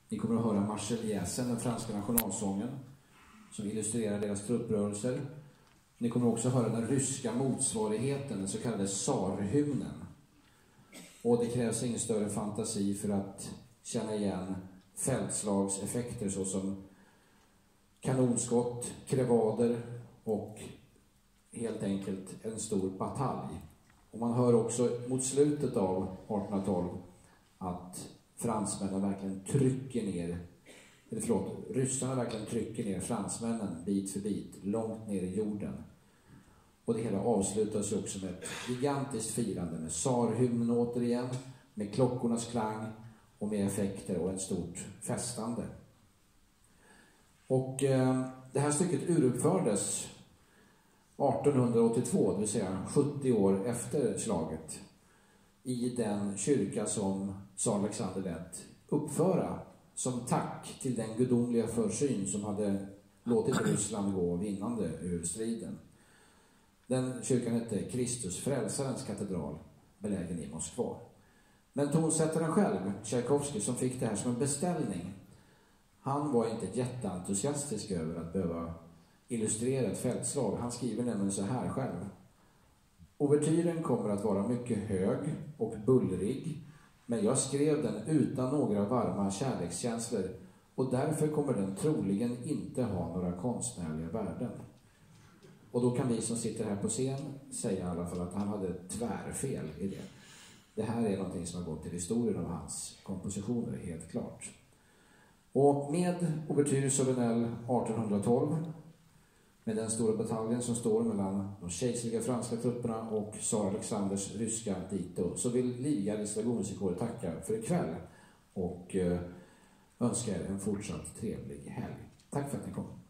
Ni kommer att höra Marseljäsen, den franska nationalsången, som illustrerar deras trupprörelser. Ni kommer också höra den ryska motsvarigheten, den så kallade tsarhymnen. Och det krävs ingen större fantasi för att känna igen fältslagseffekter såsom kanonskott, krevader och helt enkelt en stor batalj. Och man hör också mot slutet av 1812 att fransmännen verkligen ryssarna verkligen trycker ner fransmännen bit för bit, långt ner i jorden. Och det hela avslutas också med ett gigantiskt firande med tsarhymnen återigen, med klockornas klang och med effekter och ett stort festande. Och det här stycket uruppfördes 1882, det vill säga 70 år efter slaget, i den kyrka som tsar Alexander lät uppföra som tack till den gudomliga försyn som hade låtit Ryssland gå vinnande ur striden. Den kyrkan hette Kristus frälsarens katedral, belägen i Moskva. Men tonsättaren själv, Tchaikovsky, som fick det här som en beställning, han var inte jätteentusiastisk över att behöva illustrera ett fältslag. Han skriver nämligen så här själv: "Ouvertyren kommer att vara mycket hög och bullrig, men jag skrev den utan några varma kärlekskänslor och därför kommer den troligen inte ha några konstnärliga värden." Och då kan vi som sitter här på scen säga i alla fall att han hade tvärfel i det. Det här är någonting som har gått till historien av hans kompositioner, helt klart. Och med Ouverture solennelle 1812, med den stora bataljen som står mellan de kejserliga franska trupperna och tsar Alexanders ryska dito, så vill Livgardets dragonmusikkår tacka för ikväll och önska er en fortsatt trevlig helg. Tack för att ni kom.